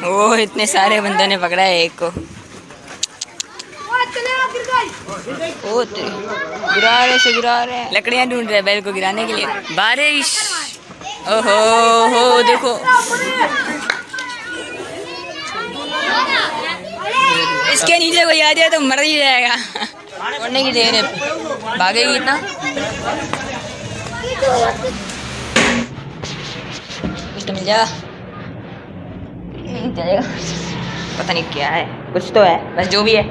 वो इतने सारे बंदों ने पकड़ा है एक को। ओ गिरा रहे से गिरा रहे, लकड़ियां ढूंढ रहे हैं बैल को गिराने के लिए। बारिश, ओहो हो देखो, इसके नीचे कोई आ जाए तो मर ही जाएगा। छोड़ने की देर है, भागेगी इतना। कुछ तो मिल जाएगा, नहीं चलेगा, पता नहीं क्या है, कुछ तो है, बस जो भी है।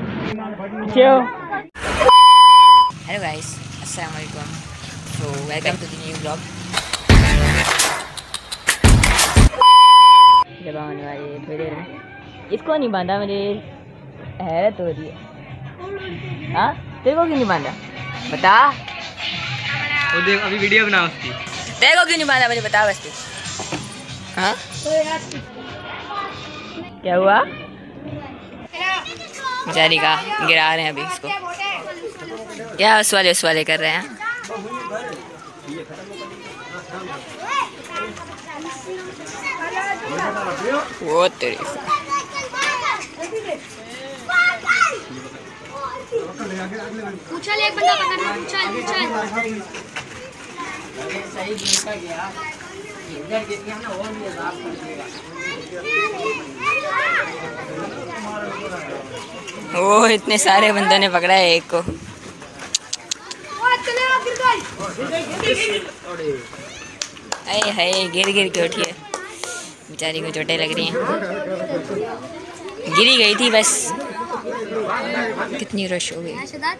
हेलो गाइस, अस्सलाम वालेकुम, so welcome to the new blog. जब आने वाली है थोड़ी देर में। इसको नहीं बांधा, मुझे हैरत हो रही है। हाँ, तेरे को क्यों नहीं बांधा बता। वो देख, अभी वीडियो बना उसकी। तेरे को क्यों नहीं बांधा मुझे बता बस तू। हाँ क्या हुआ? बेचारी का गिरा रहे हैं अभी इसको। क्या उस वाले कर रहे हैं। वो तेरी पूछा ले, एक बंदा पकड़ना, पूछा। वो इतने सारे बंदों ने पकड़ा है एक को। अरे हाय, गिर के उठी है बेचारी को, चोटें लग रही हैं। गिरी गई थी बस। कितनी रश हो गई।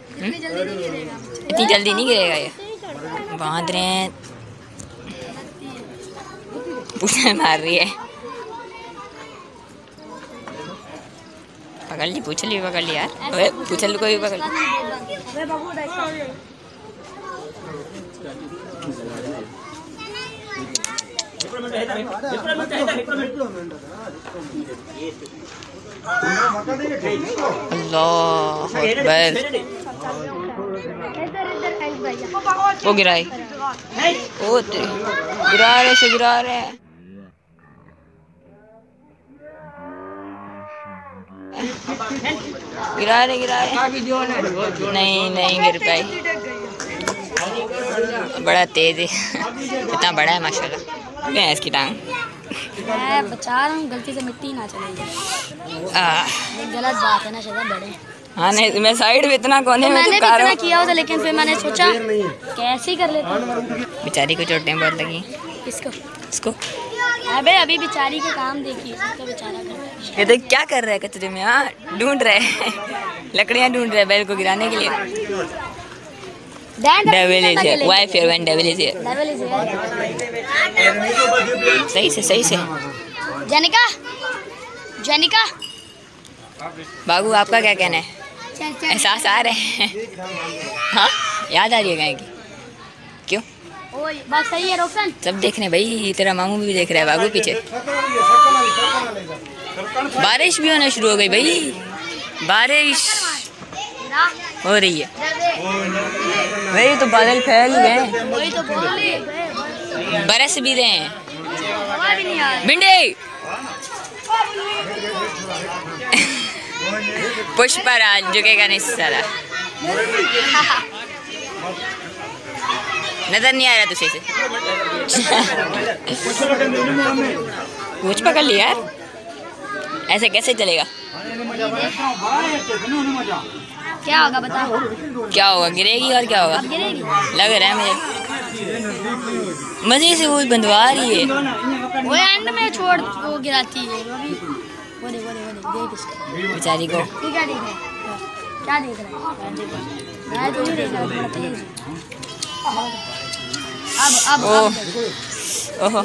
इतनी जल्दी नहीं गिरेगा ये, बांध रहे हैं। पूछल मार रही है, पकड़ ली, पूछल भी पकड़ ली यार। अबे पूछल को भी पकड़ ली। अल्लाह अकबर, वो गिराई, ओ गिरा रहे से गिरा रहे हैं। गिरा रहे नहीं गिर पाई। बड़ा तेज है, इतना बड़ा है माशाल्लाह। क्या है इसकी टांग? मैं बचा रहा हूँ, गलती से मिट्टी ना चले जाए। गलत बात है ना शहजाद, बड़े। हाँ नहीं, मैं साइड में इतना कोने में मैंने इतना किया होता, लेकिन फिर मैंने सोचा कैसे ही कर लेता। बेचारी को चोटें बहुत लगी। इसको अबे अभी बेचारी के काम देखिए, इसका बेचारा कर। ये तो क्या कर रहा है कचरे में। हाँ ढूंढ रहे हैं, लकड़ियां ढूंढ रहे हैं बैल को गिराने के लिए। Devil is here, why fear when devil is here. सही से जनिका बाबू, आपका क्या कहना है? एहसास आ रहे हैं? हाँ याद आ रही है गाय की? क्यों? बात सही है रोशन, सब देख रहे हैं भाई, तेरा मामू भी देख रहा है बाबू पीछे। बारिश भी होना शुरू हो गई भाई, बारिश हो रही है भाई, तो बादल फैल गए, बरस भी रहे हैं। भिंडी पुष्पराज झुकेगा नहीं साला। नजर नहीं आ रहा तुझे से। पूछ पकड़ लिया यार, ऐसे कैसे चलेगा? क्या होगा बताओ? क्या होगा? गिरेगी और क्या होगा? गिरेगी, लग रहा है मुझे। मजे से वो बंधवा रही है, वो एंड में छोड़ वो गिराती है। वो देख बेचारी को। क्या देख रहा है? क्या देख रहा है? मैं तो नहीं देख रहा, बड़ा तेज। अब ओहो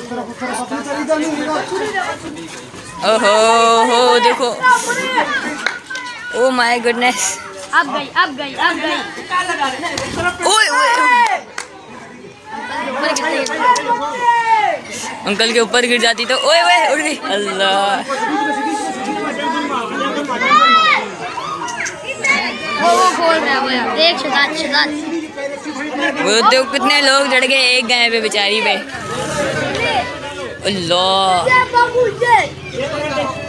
ओहो हो देखो, ओ माय गुडनेस। अब गई। ओए अंकल के ऊपर गिर जाती तो ओए उड़ गई। अल्लाह, वो खोल रहा है वो, देख शहजाद। वो तो कितने लोग चढ़ गए एक गाय पे बेचारी पे। अल्लाह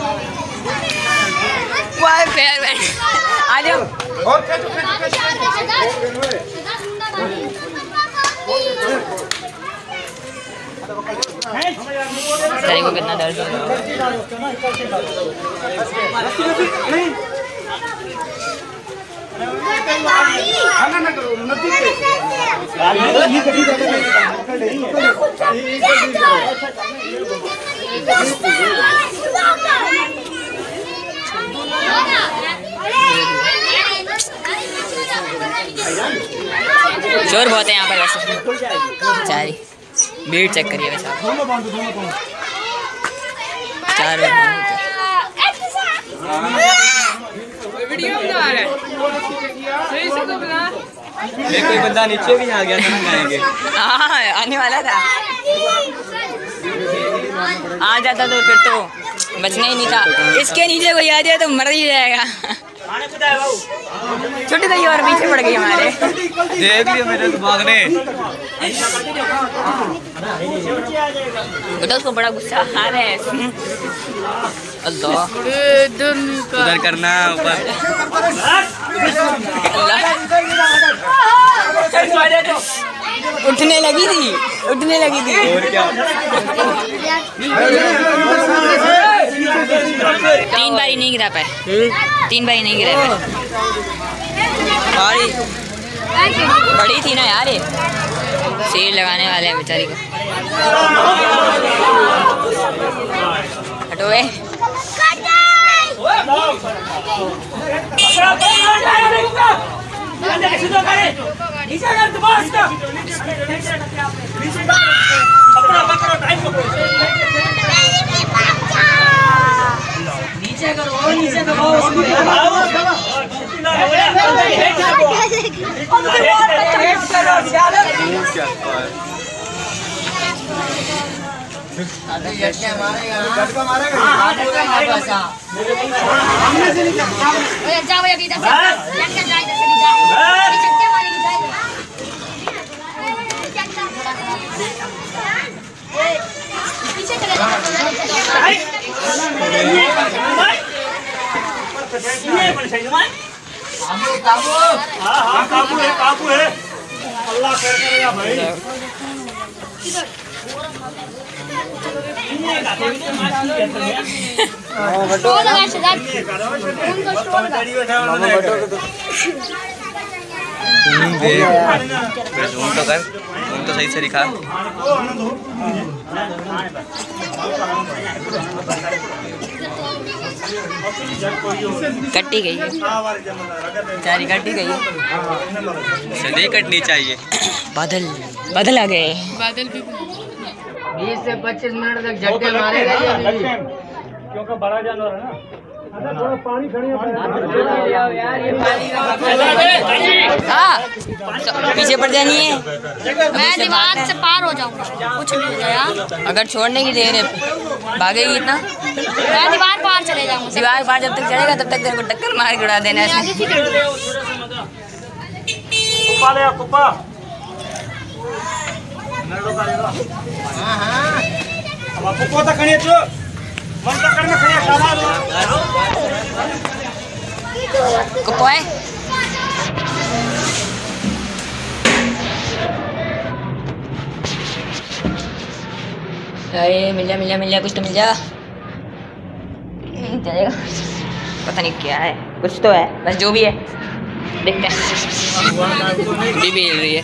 तेरे को कितना दर्द हो रहा शोर बहुत है यहाँ पर वैसे चारी भीड़ चेक करिए वैसे 4 वीडियो बना रहा है सही से तो बना कोई बंदा नीचे भी आ गया था गाएंगे हाँ आने वाला था आ जाता तो फिर तो बचना ही नहीं था इसके नीचे कोई आ जाए तो मर ही जाएगा छोटी तो और पीछे पड़ गई हमारे देख लियो मेरे तो भागने बेटा उसको बड़ा गुस्सा आ रहा है अल्लाह उधर करना ऊपर उठने लगी थी और क्या 3 बारी नहीं गिरा पाए 3 बारी नहीं गिरा पाए बड़ी थी ना यार ये शेर लगाने वाले हैं बेचारी को हटो बे काबू है अल्लाह करेगा भाई तो सही से लिखा कट्टी गई है चारी कट्टी गई है नहीं कटनी चाहिए बादल बादल आ गए बादल भी 20 से 25 मिनट तक झटके मारेगा क्योंकि बड़ा जानवर है ना थोड़ा पानी हाँ पीछे पड़ जानी है मैं दीवार से पार हो जाऊंगा कुछ नहीं हो गया अगर छोड़ने की देर है भागेगी इतना मैं दीवार पार चले जाऊंगा दीवार पार जब तक चढ़ेगा तब तक तेरे को टक्कर मार के उड़ा देना है कुप्पो है अरे मिल जा कुछ तो मिल जा चलेगा पता नहीं क्या है कुछ तो है बस जो भी है देखते हैं बीबी हिल रही है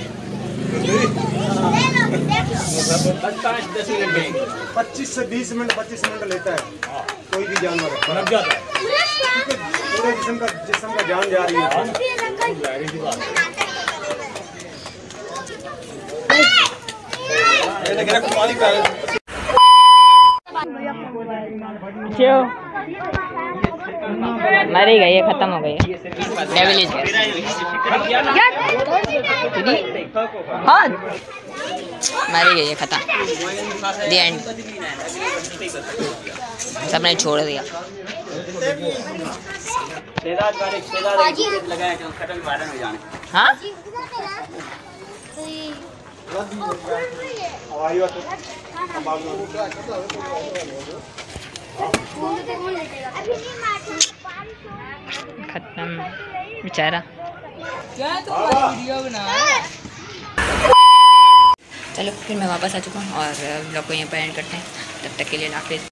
25 से 20 मिनट 25 मिनट लेता है कोई भी जानवर पूरे जिस्म का जान जा रही है मर ही गई है खत्म हो गई है डेविलिज हाँ मर ही गई है खत्म द एंड सबने छोड़ दिया हाँ खत्म बेचारा। क्या तो वीडियो बना रहा है? चलो फिर मैं वापस आ चुका हूँ और ब्लॉग को यहीं पर एंड करते हैं। तब तक के लिए हाफिज़।